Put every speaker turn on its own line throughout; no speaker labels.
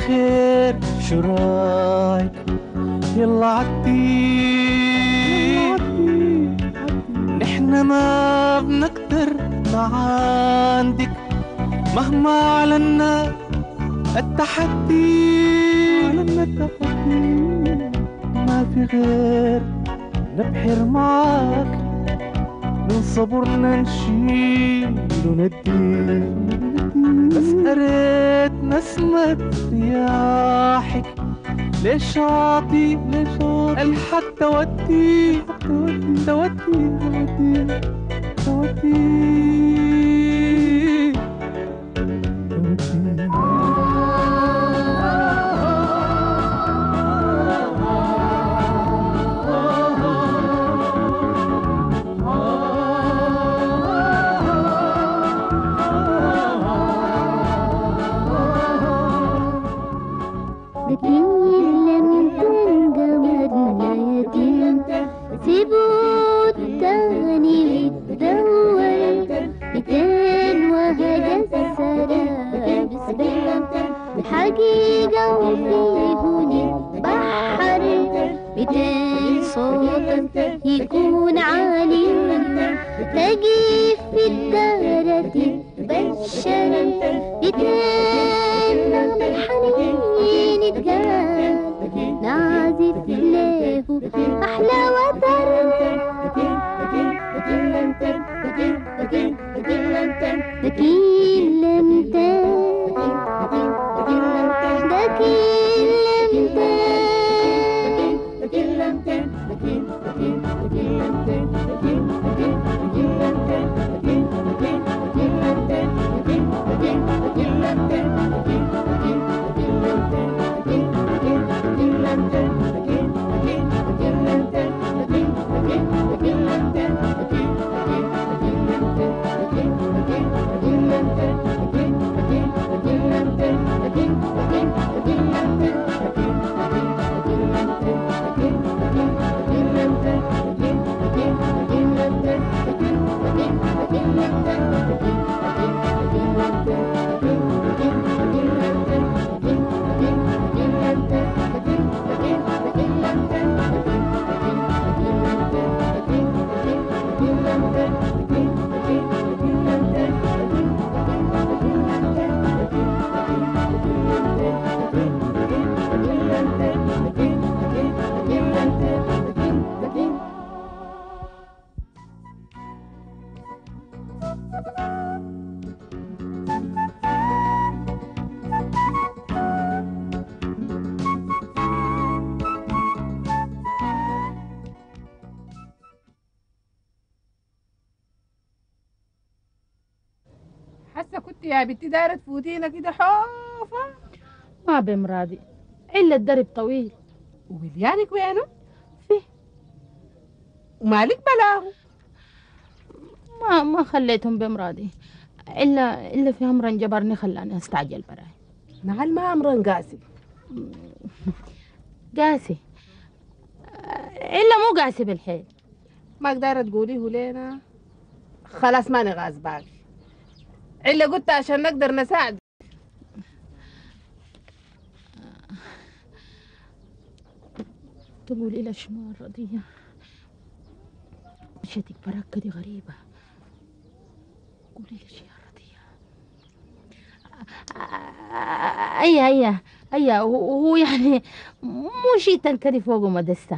خير شو رايك يلا عدي نحن ما بنقدر ما عندك مهما علنا التحدي ما في غير نبحر معاك من صبرنا نشيل وندي بس قريت نسمة رياحك ليش عاطي الحد تودي
حقيقة وفيه بحر بدين صوتك يكون عالي تلاقي في الدارة بشر بدين نغم الحنين يتقال نعزف له أحلى وتر لكن لم
حاسه كنت يا بنتي دايره تفوتينا كده حوفه.
ما بمرادي الا الدرب طويل.
وبليانك وينه؟
فيه.
ومالك بلاه؟
ما خليتهم بمرادي الا في امر جبرني خلاني استعجل براي.
نعل ما امر قاسي
قاسي الا مو قاسي بالحيل.
ما قدرت تقوليه لينا خلاص ماني غازباك إلا قلت عشان نقدر نساعد.
تقولي لي شنو الرضية مشيتك براك كده غريبة. قولي لي شي يا رضية. أي هو يعني مو شي تنكدي فوق مدستة.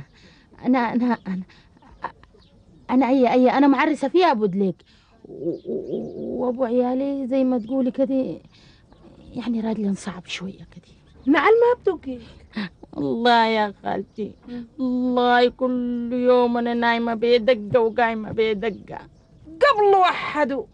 أنا أنا معرسة فيها بودليك وأبو عيالي زي ما تقولي كده يعني راجل صعب شوية كده.
نعل ما بتوكي
الله يا خالتي الله كل يوم أنا نايمة بيدقة وقايمة بيدقة
قبل وحدوا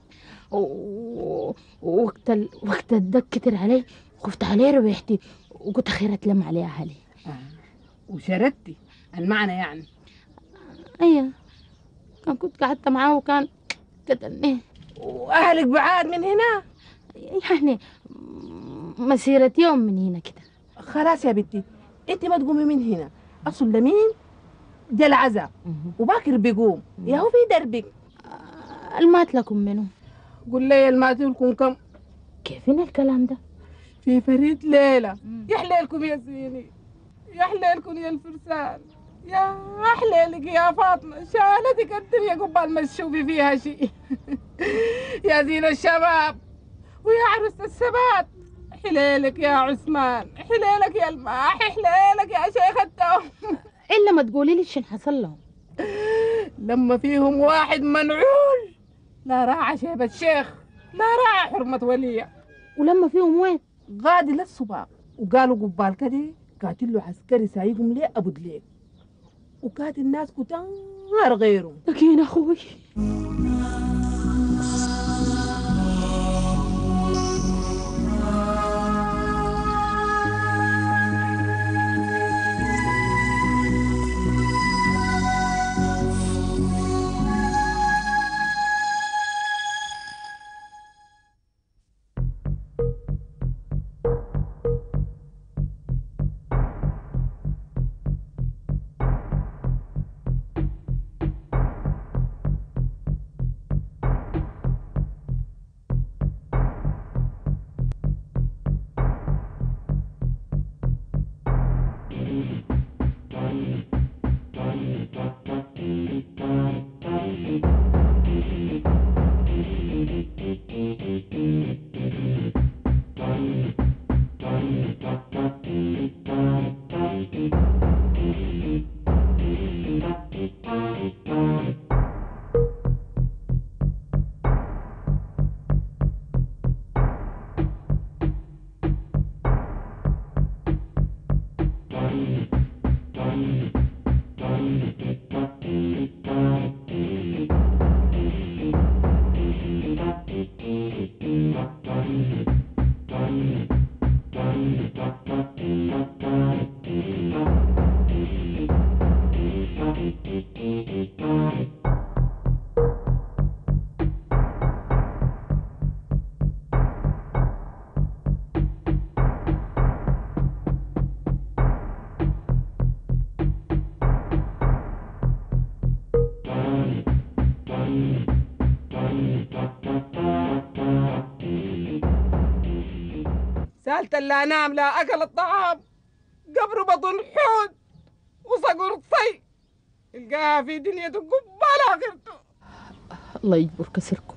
وقت الدق كتر علي خفت عليه ربيحتي وقلت خير أتلم عليه أهلي.
وشردتي المعنى يعني.
أيه كنت قعدت معاه وكان قتلني.
وأهلك بعاد من هنا؟
يعني مسيرة يوم من هنا كده.
خلاص يا بنتي انت ما تقومي من هنا. اصل لمين جا العزا وباكر بيقوم يا هو في دربك.
المات لكم منه؟
قول لي المات لكم كم؟
كيفين الكلام ده؟
في فريد ليلة. يا حليلكم يا زيني، يا حليلكم يا الفرسان، يا حليلك يا فاطمة، شالتك الدنيا قبال ما تشوفي فيها شيء. يا زين الشباب ويا عروس السبات، حليلك يا عثمان، حليلك يا الماح، حليلك يا شيخ التوم.
الا ما تقولي لي شن حصل لهم.
لما فيهم واحد منعول لا راعى شيبة الشيخ، لا راعى حرمة ولية،
ولما فيهم وين؟
غادي للصباح. وقالوا قبال كده قاتل له عسكري سايقهم ليه ابو دليل، وكانت الناس كتار غيرهم.
لكن اخوي
سالت لا نام لا اكل الطعام، قبر بطن حوت وصقر طي، القاها في دنيا قبال اخرته.
الله يجبر كسركم،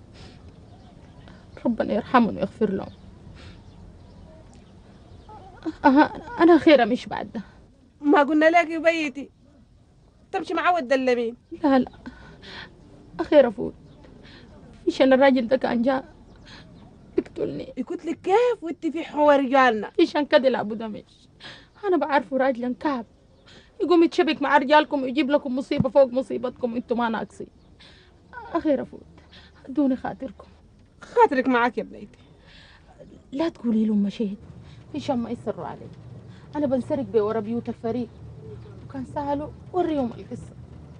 ربنا يرحمهم ويغفر لهم. انا خيره مش بعد ده.
ما قلنا لك بيتي تمشي مع ود اللبين؟
لا اخير افوت. عشان الراجل ده كان جاء يقتلني.
يقتلك كيف وانت في حوار رجالنا؟
عشان كده لابو دمش انا بعرفه راجل كعب، يقوم يتشبك مع رجالكم ويجيب لكم مصيبه فوق مصيبتكم انتم ما ناقصين. اخير افوت، دوني خاطركم.
خاطرك معك يا بنيتي.
لا تقولي لهم مشيت عشان ما يسروا علي. انا بنسرق بورا بيوت الفريق، وكان سهلوا وريهم القصه.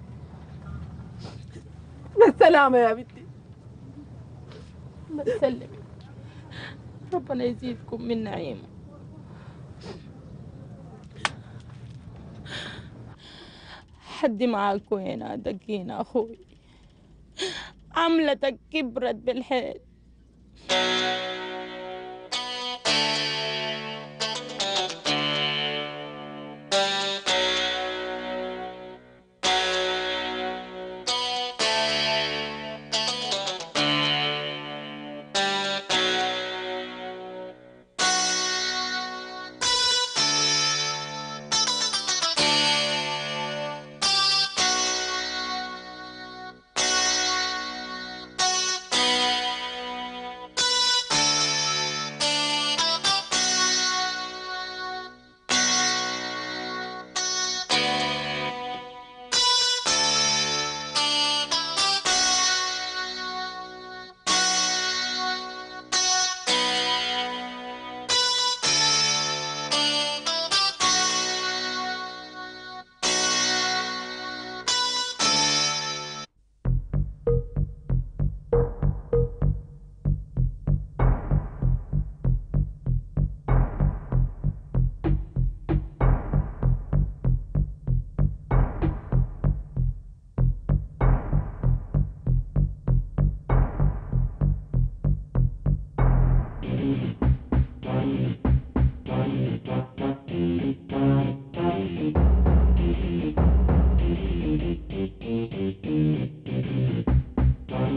بالسلامه يا بنتي.
الله يسلمك، ربنا يزيدكم من نعيمه. حدي معاك وين دقينا اخوي، عملتك كبرت بالحيل.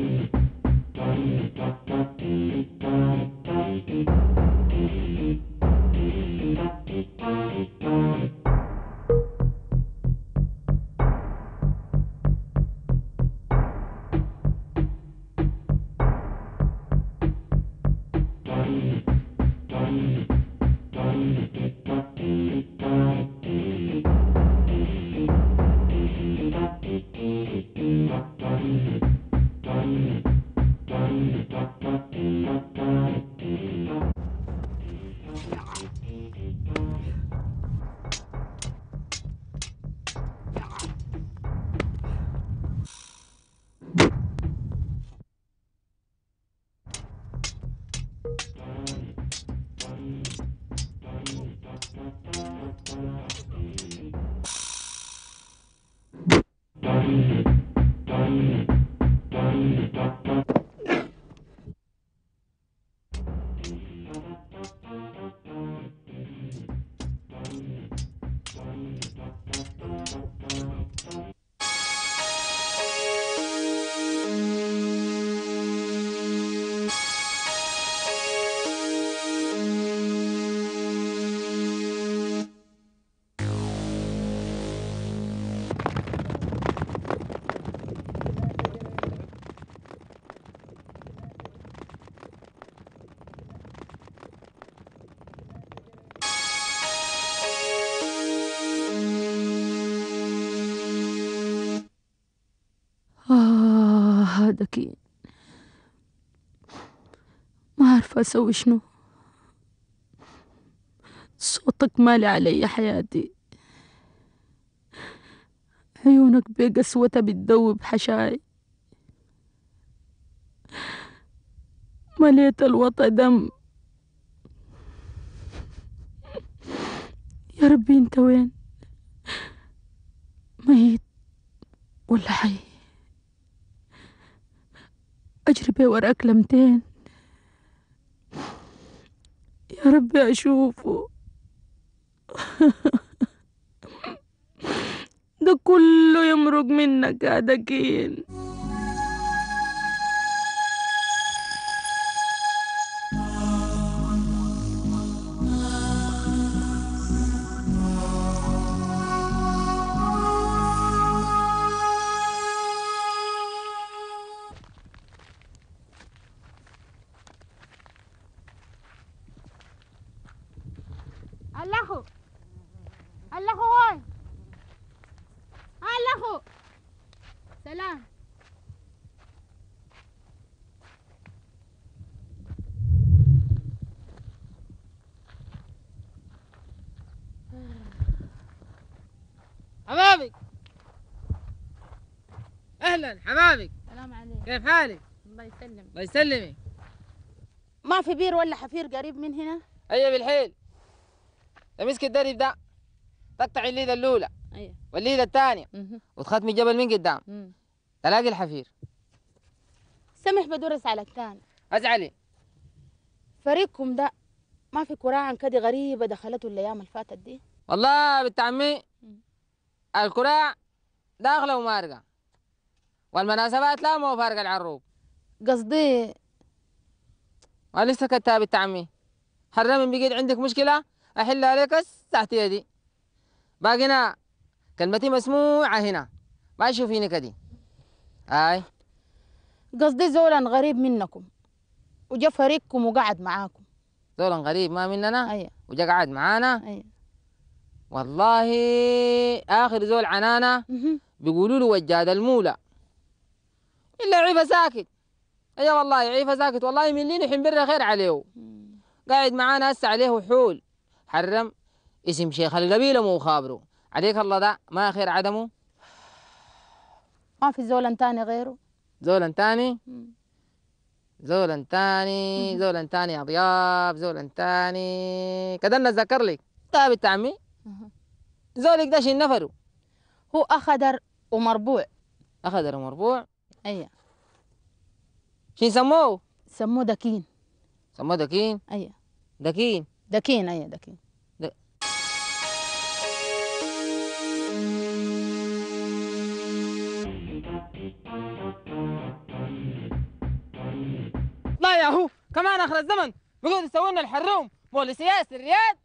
هذاك ما عارفة أسوي شنو. صوتك مالي علي حياتي، عيونك بقسوتها بتدوب حشاي، مليت الوطا دم. يا ربي انت وين؟ ميت ولا حي؟ أجري بيه وراك لمتين يا ربي أشوفه. ده كله يمرق منك يا دكين.
الله الله هون الله سلام.
حبابك، اهلا حبابك،
سلام عليك.
كيف حالك؟
الله يسلمك.
الله يسلمك.
ما في بير ولا حفير قريب من هنا؟
ايوه بالحيل. تمسك الدرب ده، تقطع الليله الاولى
ايوه
والليله الثانيه وتختمي الجبل من قدام، تلاقي الحفير.
سمح بدرس على الثاني.
ازعلي.
فريقكم ده ما في كراعن كده غريبة دخلته الأيام اللي فاتت دي؟
والله بنت عمي الكراع داخله ومارقه، والمناسبات لا مو فارقه العروق.
قصدي
ولسه كتاب بنت عمي، حرام بقيت عندك مشكله احلها لك تحت يدي. باقينا كلمتي مسموعه هنا، ما تشوفيني كدي.
قصدي زولا غريب منكم وجا فريقكم وقعد معاكم.
زولا غريب ما مننا؟
ايوه.
وجا قعد معانا؟
ايوه.
والله اخر زول عنانا بيقولوا له وجاد المولى، الا عيفه ساكت. ايوه والله عيفه ساكت، والله من لين حنبر خير عليه. قاعد معانا هسه عليه حول، حرم اسم شيخ القبيله مو خابره. عليك الله ده ما خير عدمه.
ما في زولا تاني غيره؟
زولا تاني؟ زولا تاني، زولا تاني يا ضياب، زولا تاني كدنا اتذكر لك. طيب بنت عمي زولك ده شن نفره؟
هو أخضر ومربوع.
أخضر ومربوع؟
أيوة.
شن سموه؟
سموه دكين.
سموه دكين؟
أيوة.
دكين؟
دكين أيوة دكين.
والله يا هو كمان اخر الزمن بيقعدوا يسووا لنا الحروم بوليسيات سريات.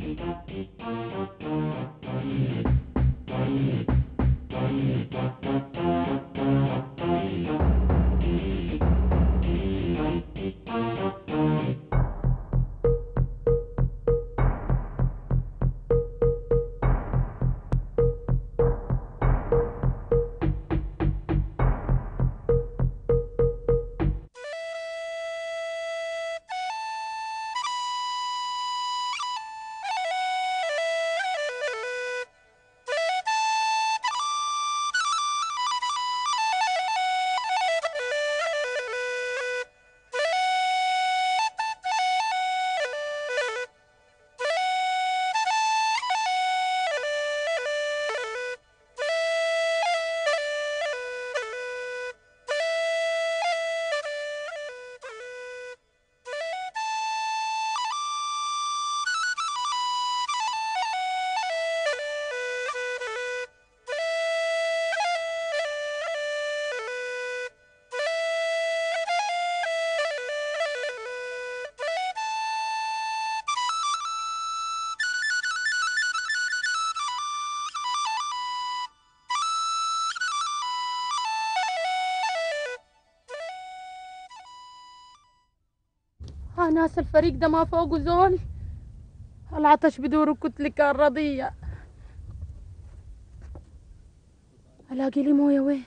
ناس الفريق ده ما فوقه زول. العطش بدور كتلك الرضية. الاقي لي مويه وين؟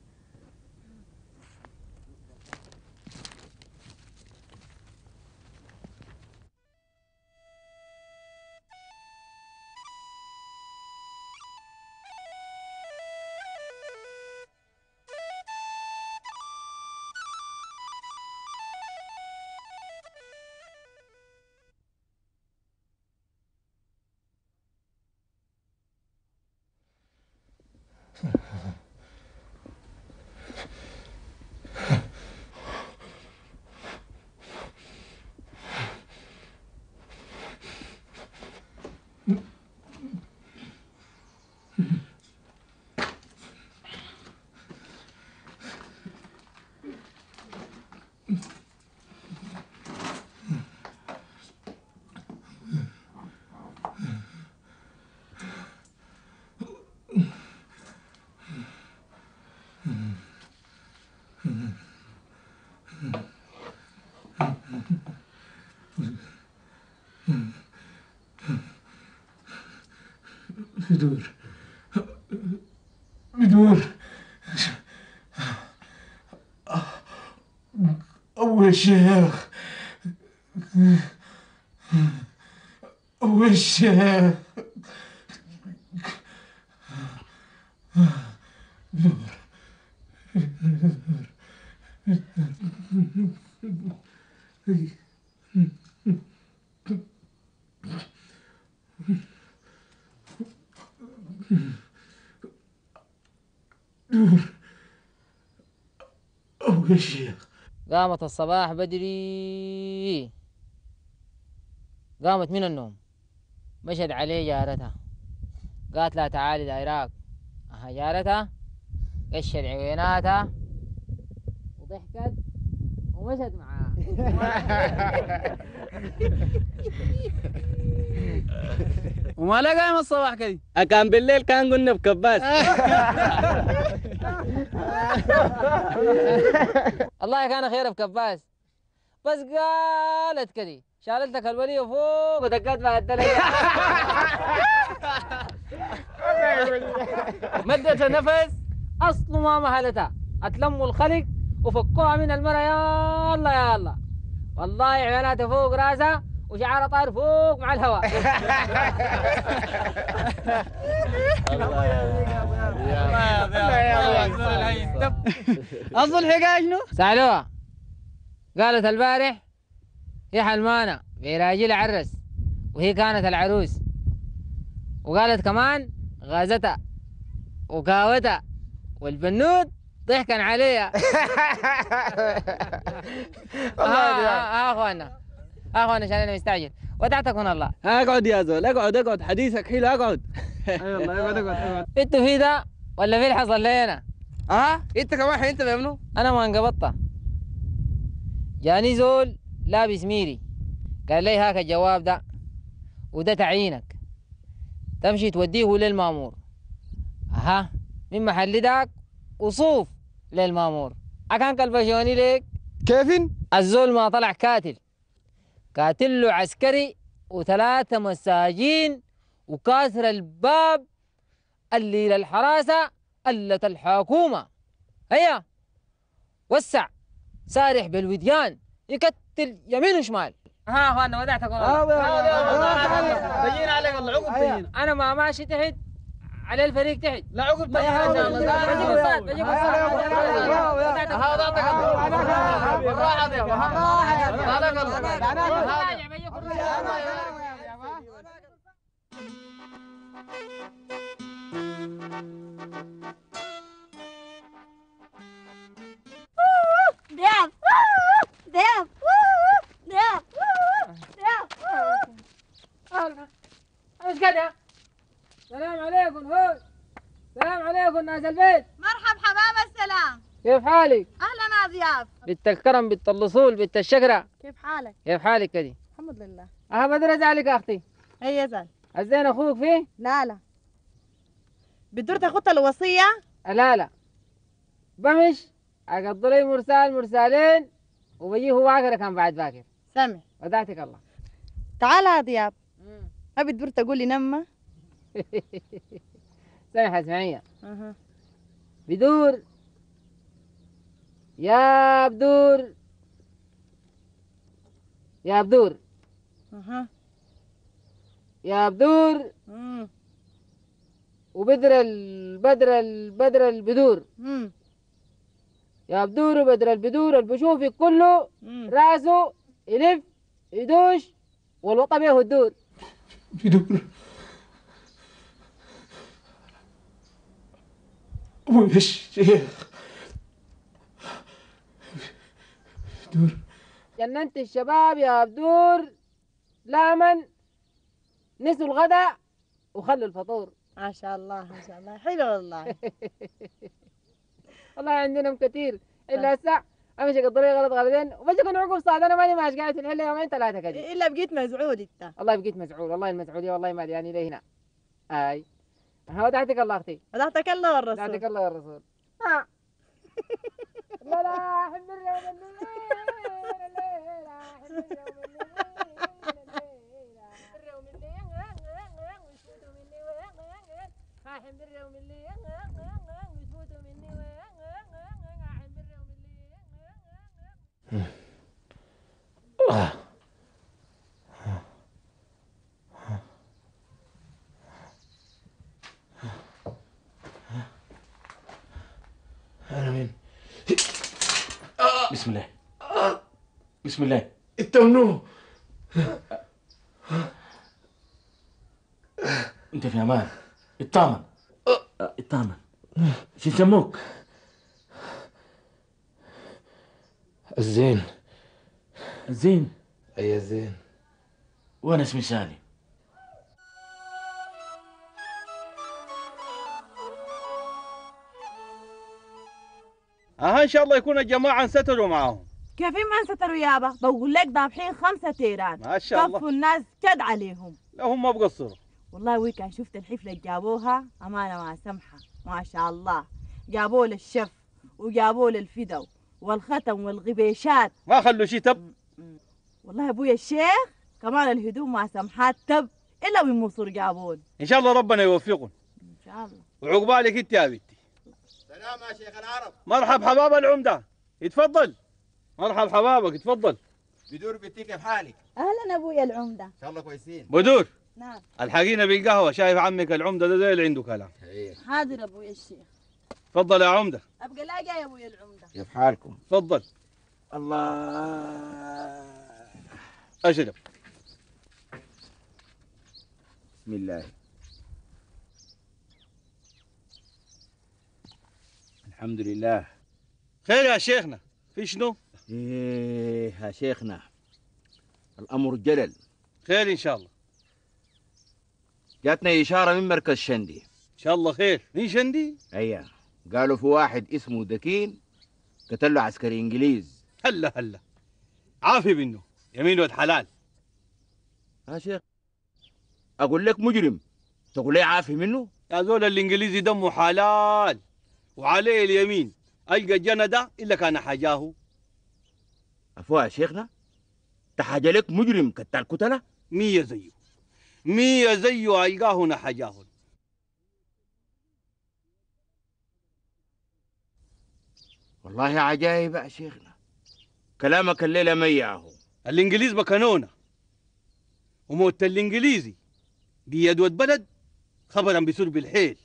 بدور أول شيخ أول شيخ أول شيخ.
قامت الصباح بدري، قامت من النوم، مشت عليه جارتها، قالت لها تعالي دايراك. جارتها قشت عويناتها وضحكت ومشت معاه.
وما لا قايم الصباح كذي.
كان بالليل كان قلنا بكباس.
الله كان خير بكباس، بس قالت كذي شالت لك الولي فوق ودقت بها الدليل. مدت النفس اصله ما مهلتها، اتلموا الخلق وفكوها من المرة. يا الله يا الله، والله عيوناتها فوق راسها وشعرها طار فوق مع الهواء.
الله يا اصل الحكايه شنو؟
سألوها قالت البارح هي حلمانة براجل عرس وهي كانت العروس، وقالت كمان غازتها وقاوتها والبنود ضحكا عليها. اخوانا عشان انا مستعجل ودعتكم الله.
اقعد يا زول، اقعد حديثك حلو، اقعد.
اي والله اقعد.
انتوا في ده ولا في اللي حصل لينا؟
انت كمان انت يا ابنو.
انا ما انقبضت جاني زول لابس ميري قال لي هاك الجواب ده وده تعيينك تمشي توديه للمامور. أها من محل داك وصوف للمامور. أكان كالفشوني ليك
كيفن؟
الزول ما طلع كاتل له عسكري وثلاثة مساجين وكاسر الباب اللي للحراسة قلة الحكومة. هيا وسع سارح بالوديان يكتل يمين وشمال. ها اخوانا ودعتك والله.
بيجينا عليك الله عقب بيجينا.
انا ما ماشي تحت على الفريق تحت.
لا عقب بيجينا ان شاء الله.
بجيب الصاد بجيب الصاد.
هذا اعطيك الله. بالراحه عليك. هذا
دياب دياب دياب دياب.
ايش كده؟ السلام عليكم. هو السلام عليكم ناس البيت.
مرحب حباب السلام.
كيف حالك؟
اهلا يا ضياف.
بنت الكرم بنت الأصول بنت الشقرة.
كيف حالك؟
كيف حالك كده؟
الحمد لله.
بدر ازعلك اختي.
اي يزعل.
الزين اخوك فيه؟
لا بدور تاخد الوصية؟
لا بمش اقضي لي مرسالين وبيجي هو عقرة كان بعد باكر.
سامع.
ودعتك الله.
تعال يا ضياب. ما بدور تقول لي نمة؟
سامحة اسمعية. بدور يا بدور يا بدور يا بدور وبدر البدر البدور يا بدور وبدر البدور البشوفي كله راسه يلف يدوش والوطى بيه الدور.
بدور أبويا الشيخ. بدور
جننت الشباب يا بدور. لامن نسوا الغداء وخلوا الفطور.
ما شاء الله ما شاء الله حلو والله.
والله عندنا كثير الا هسه امشي الطريق غلط غلطين وبجي كن عقب صعد. انا ماني ماشي قاعد في الحله يومين ثلاثه كده.
الا بقيت مزعود انت.
والله بقيت مزعول. والله المزعوليه والله ما يعني لي هنا. اي ودعتك الله اختي.
ودعتك الله والرسول.
دعتك الله والرسول. لا لا حب اليوم الليل حب اليوم
أنا مين؟
بسم الله بسم الله.
أنت منو؟
انت في امان. اطمن اطمن. شو يسموك؟
الزين.
الزين؟
أي الزين.
وانا اسمي سالم.
ان شاء الله يكون الجماعه انستروا معاهم.
كيف ما انستروا يابا؟ بقول لك ضابحين 5 تيران.
ما شاء الله.
كفوا الناس كد عليهم.
لا هم ما بقصروا.
والله ويكان شفت الحفلة اللي جابوها أمانة ما سمحة ما شاء الله. جابوا للشف وجابوا للفدو والختم والغبيشات.
ما خلوا شيء تب.
والله يا ابويا الشيخ كمان الهدوم ما سمحات تب إلا من مصر جابون.
ان شاء الله ربنا يوفقهم.
إن شاء الله.
وعقبالك انت يا بنتي.
سلام يا شيخ العرب.
مرحب حباب العمده. يتفضل. مرحب حبابك يتفضل.
بدور بنتي كيف حالك؟
اهلا ابويا العمده.
ان شاء الله كويسين.
بدور.
نعم.
الحقينا بالقهوه. شايف عمك العمده ده زي اللي عنده كلام.
حاضر ابويا الشيخ.
تفضل يا عمده.
ابقى لاقى يا ابويا العمده.
كيف حالكم؟
تفضل.
الله.
اشرب.
بسم الله. الحمد لله.
خير يا شيخنا. في شنو؟
ايه يا شيخنا الامر جلل.
خير ان شاء الله.
جاتنا اشاره من مركز شندي.
ان شاء الله خير. مين شندي؟
ايوه قالوا في واحد اسمه دكين قتل له عسكري انجليز.
هلا عافي منه يمين ولد حلال.
يا شيخ اقول لك مجرم تقول لي عافي منه؟
يا زول الانجليزي دمه حلال وعليه اليمين، القى الجنة الا كان حاجاه.
عفوا يا شيخنا، تحاجة لك مجرم كتال كتلة؟
100 زيه 100 زيه القاه نحجاه.
والله عجايب يا شيخنا، كلامك الليلة مياه.
الانجليز بكنونا وموت الانجليزي بيد ود بلد خبرا بسر بالحيل.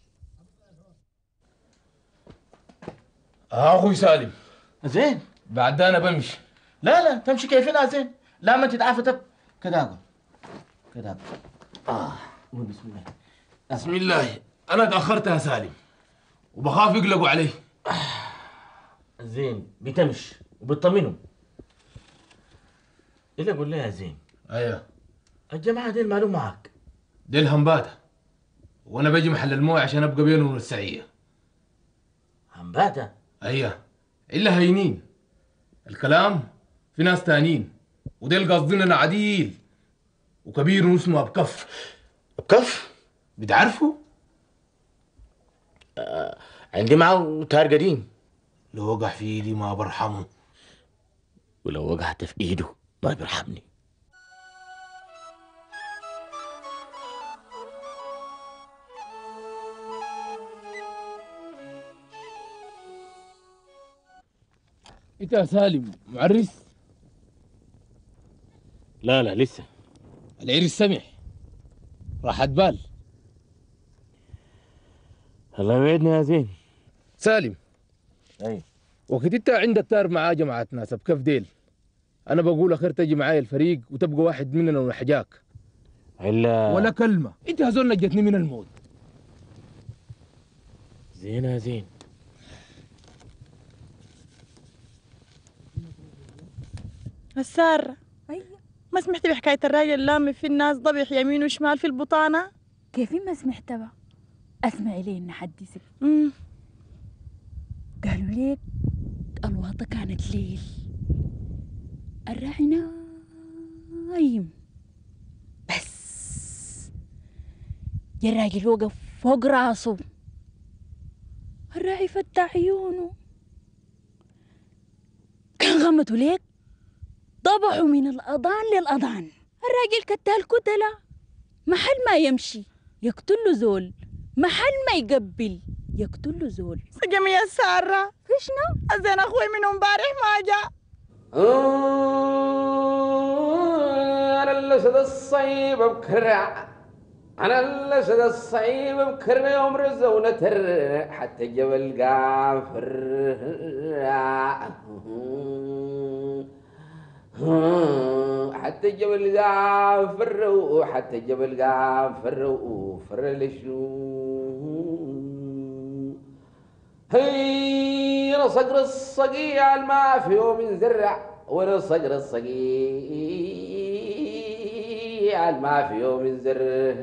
اخوي سالم
زين.
بعد انا بمشي.
لا تمشي كيفنا زين. لا ما تتعافى تب كده اقول كده اقول. قول بسم الله.
بسم الله. انا تاخرت يا سالم وبخاف يقلقوا علي.
زين بتمشي وبتطمنهم. إلا قول لي يا زين.
ايوه.
الجماعة دي المعلوم معك.
دي الهمباتة وانا بجي محل المويه عشان ابقى بينهم والسعيه.
همباتة؟
ايوه. الا هينين الكلام في ناس تانيين وديل قصدنا عديل وكبير اسمه بكف.
بكف؟
بتعرفوا؟
عندي معه تار قديم.
لو وقع في ايدي ما برحمه.
ولو وقعت في ايده ما بيرحمني.
انت يا سالم معرس؟
لا لسه.
العرس سمح راحت بال.
الله يوعدنا يا زين.
سالم.
اي
وقت انت عندك تار معاه جماعة ناس بكف ديل، انا بقول اخير تجي معايا الفريق وتبقى واحد مننا ونحجاك. ولا كلمة، انت هزول نجتني من الموت.
زين يا زين.
السارة أيوة ما سمحتي بحكاية الراجل اللامي في الناس ضبح يمين وشمال في البطانة؟
كيف ما سمحت بقى؟ اسمعي لي نحدثك. قالوا ليك الوطة كانت ليل، الراعي نايم بس يا الراجل وقف فوق راسه، الراعي فتح عيونه غمتوا ليك ضبحوا من الأذان للأذان. الراجل كتال كتلة محل ما يمشي يقتل له زول، محل ما يقبل يقتل له زول.
سجمي يا سارة.
في شنو؟
أزين أخوي من امبارح ما جاء.
أنا الأسد الصيب بكرع، أنا الأسد الصيب بكرع يوم رزونة تر حتى جبل قافر، حتى جبل قافر وحتى جبل قافر وفر لشو. هي انا صقر الصقيع ما في يوم زرع، وانا صقر الصقيع ما في يوم زرع.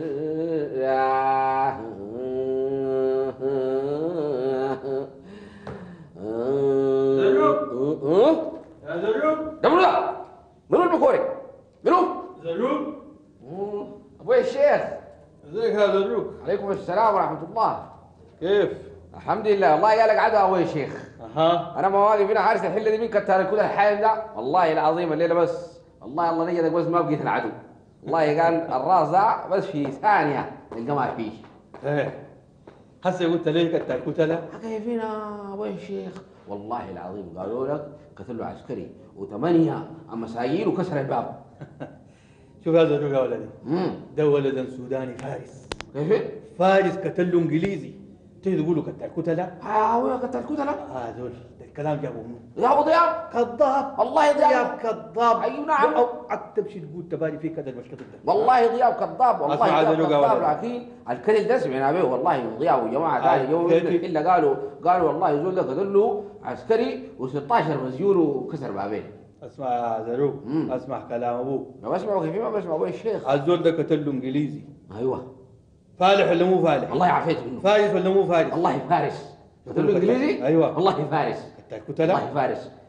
زروق يا زروق.
منو البكوري؟ منو؟
زروق.
ابوي الشيخ.
ازيك يا زروق؟
عليكم السلام ورحمة الله.
كيف؟
الحمد لله. والله قالك عدو ابوي الشيخ. انا ما واقف هنا حارس الحله دي من كتار الكود الحايل ده، والله العظيم الليله بس والله الله نجدك بس ما بقيت العدو. والله قال الراس ده بس في ثانيه نلقى ما فيش.
ايه هسه قلت ليه كتار كتله؟
كيفنا ابوي الشيخ؟ والله العظيم قالوا لك قتل له عسكري وثمانيه مساجين وكسر الباب.
شوف هذا الرجل يا ولدي، ده ولد سوداني فارس.
كيف؟
فارس قتل له انجليزي. تقولوا كتل كتلة؟
اه كتل كتلة؟
هذول الكلام جابوا منه.
يا ابو ضياء
كذاب.
والله ضياء
كذاب.
ايوه نعم.
او تمشي تقول تبالي فيك هذا المشكله ده.
والله ضياء كذاب، والله
ضياء
كذاب. لكن الكذب ده سمعنا به والله من ضياء وجماعه ثاني يوم الا قالوا والله زول ده قتل له عسكري و16 مسجون وكسر بابين.
اسمع يا زروق، اسمع كلام ابوك.
ما بسمعه كيف ما بسمع ابوي الشيخ.
الزول ده قتل له انجليزي.
ايوه.
فالح ولا مو فالح؟
والله عافيت منه.
فارس ولا مو فارس؟
والله فارس. قتل له انجليزي؟
ايوه
والله فارس.
كتل كتلة؟
والله فارس.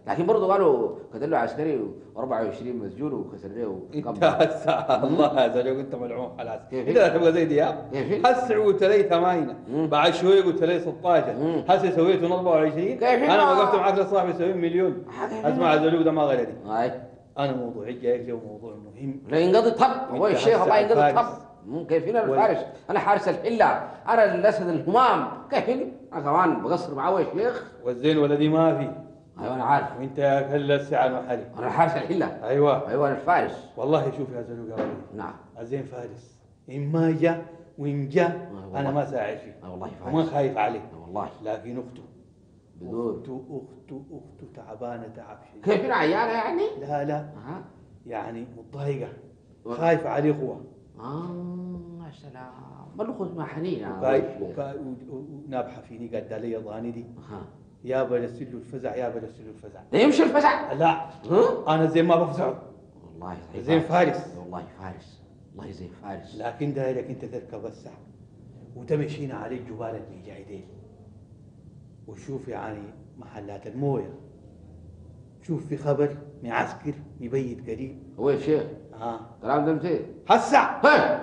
لكن برضه قالوا كتب له عسكري و24 مسجون وكسر له
انت هسه الله يا زلمه انت ملعون خلاص. انت لا تبغى زي دياب. هسه قلت لي 8 بعد شوي قلت لي 16 هسه سويته 24. انا وقفت معك لصاحبي يسوي مليون. اسمع الزلوق ده ما غير دي. انا موضوعي جاي وموضوع مهم.
لا ينقضي طب هو الشيخ الله ينقضي طب. كيف هنا الفارس؟ انا حارس الحله، انا الاسد الهمام، كيف هنا؟ انا كمان بقصر معاه يا شيخ.
والزين ولدي ما في.
ايوه انا عارف.
وانت يا كلا الساعه المحلي.
انا حارس الحله.
ايوه
انا الفارس.
والله شوف يا زلوق يا ولدي.
نعم.
الزين فارس، ان ما جاء وان جاء انا ما ساعد فيه.
والله فارس.
وما خايف عليه.
والله.
لكن اخته
بدون
اخته تعبانه تعب شيء.
كيف هنا عيانه يعني؟
لا يعني متضايقه خايفه عليه اخوه.
يا سلام بلخذ مع حنين
ونابحه فيني قد علي ضاني دي. يا برسل له الفزع يا برسل له الفزع.
يمشي الفزع؟
لا انا زين ما بفزعه.
والله
زين فارس.
والله فارس. والله زين فارس.
لكن دايرك انت تركب الساعه وتمشينا عليه الجبال اللي جايدين وشوف يعني محلات المويه. شوف في خبر معسكر مبيت قريب.
هو يا شيخ كلام ده متى؟
هسع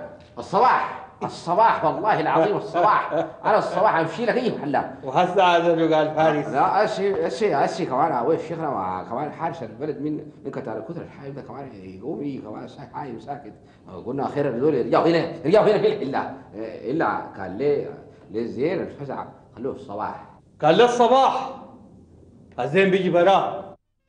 الصباح والله العظيم الصباح. انا الصباح امشي لك اي محلات.
وهسه هذا قال فارس.
لا اسي كمان هو شيخنا كمان حارس البلد من كتار الكتر الحايم ده كمان يقوم يجي كمان حايم ساكت. قلنا اخيرا هذول يرجعوا هنا في الحله الا كان ليه زين الفزع خلوه الصباح.
قال له الصباح الزين بيجي براه.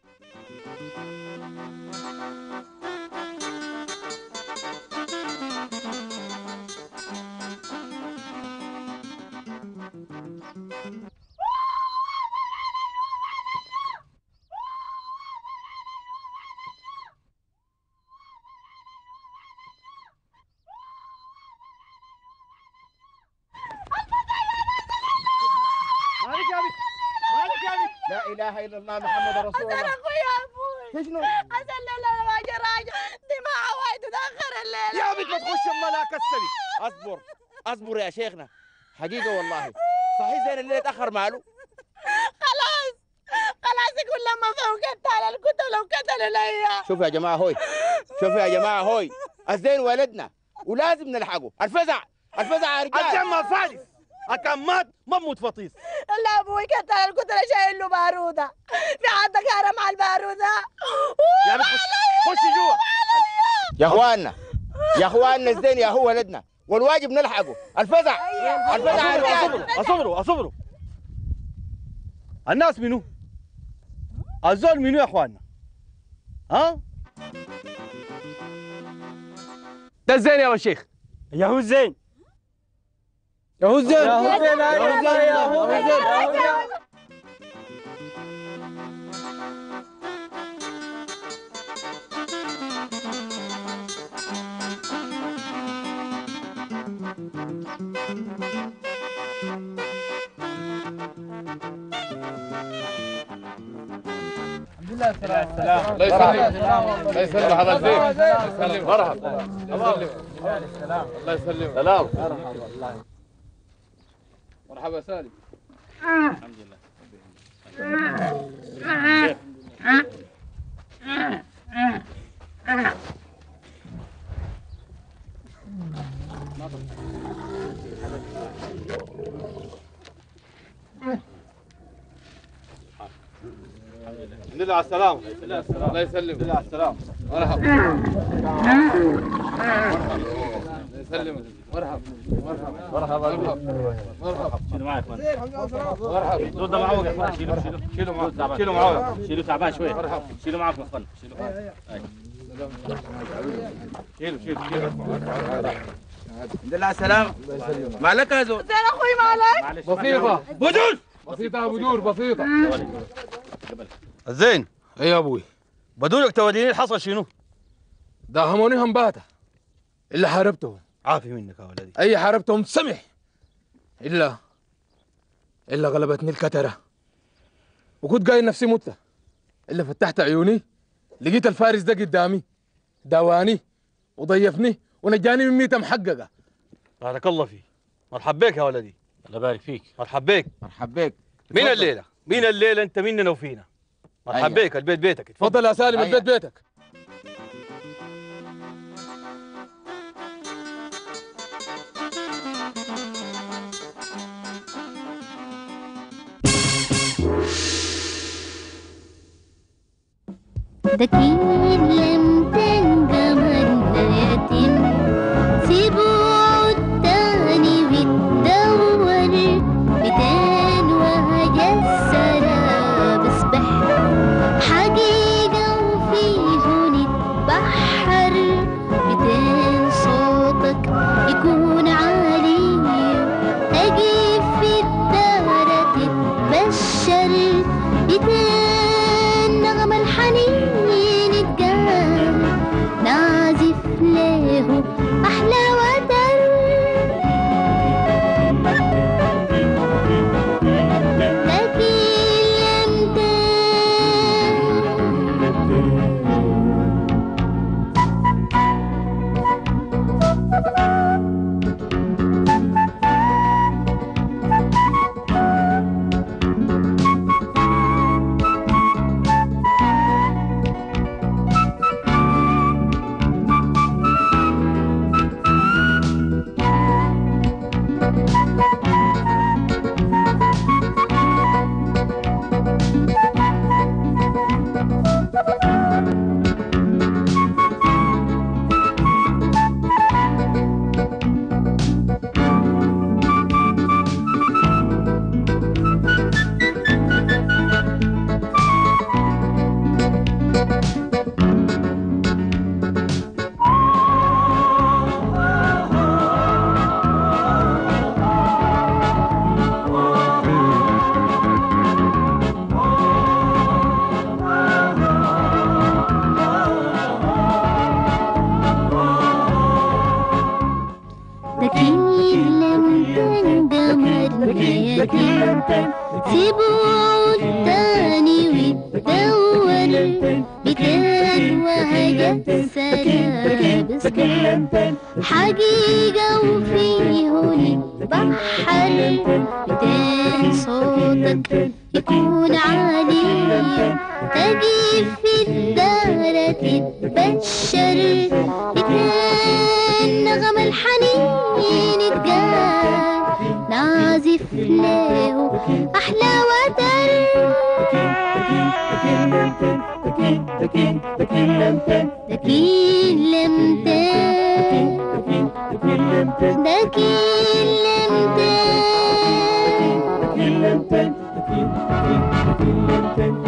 لا اله الا الله محمد رسول الله.
أسأل أخويا أبوي.
شنو؟
أسأل لا راجع دماغ وايد تأخر الليلة.
يا بنت ما تخش الله لا كسري. اصبر يا شيخنا حقيقه والله. صحيح زين الليل تاخر ماله؟
خلاص يقول لما فوقت على القتل وقتلوا ليا.
شوف يا جماعه هوي الزين ولدنا ولازم نلحقه. الفزع يا رجال.
الجمع فارس كان مات ما بموت فطيس.
لا ابوي قتل القتل شايل له باروده. في حد كهرب مع الباروده.
يا بنت خش جوا. يا اخواننا الزين يا هو ولدنا والواجب نلحقه. الفزع يا رجال.
اصبروا الناس منو؟ الزول منو يا اخواننا؟
ده الزين يا شيخ.
يا هو الزين.
السلام. الله يسلمك مرحبا زين. مرحبا. الله يسلمك. سلام. مرحبا سالم. الحمد لله.
الحمد لله على السلامة.
الله يسلمك.
الحمد لله على السلامة.
مرحبا. الله يسلمك. مرحبا.
شيلوا معاك
مرحبا.
دول ده معوق يا اخوان. شيلوا معوق. شيلوا تعبان شوية. شيلوا معاك يا اخوان. شيلوا
الحمد لله على السلامة. مالك يا زول؟
زين اخوي مالك؟
بسيطة.
بدور.
بسيطة أبو دور بسيطة.
الزين.
اي يا ابوي.
بدورك توريني الحصل شنو؟
داهموني هم باتا الا حاربتهم.
عافي منك يا ولدي.
اي حاربتهم سمح الا غلبتني الكترة وكنت قايل نفسي متة الا فتحت عيوني لقيت الفارس ده قدامي داواني وضيفني ونجاني من ميتة محققة.
بارك الله فيك. مرحب بك يا ولدي.
الله يبارك فيك.
مرحب بك.
مرحب بك.
مين الليلة انت مننا وفينا؟ مرحبا بك، البيت بيتك.
اتفضل يا سالم، البيت بيتك.
دكين لم تنجمل لا يتم سيبوع التاني بتدور 200 وهجة السراب سبح حقيقة وفيه نتبحر 200 صوتك يكون عالي أجيب في الدارة تتبشر 200 نغمة الحنين نعزف له أحلى وتر لكن سيبوع التاني ويتدور 200 وهجة السراب سبح حقيقة وفيه نتبحر 200 صوتك يكون عالي تجي في الدارة تتبشر 200 نغمة الحنين تقال نعزف له أحلى وتر دكين لم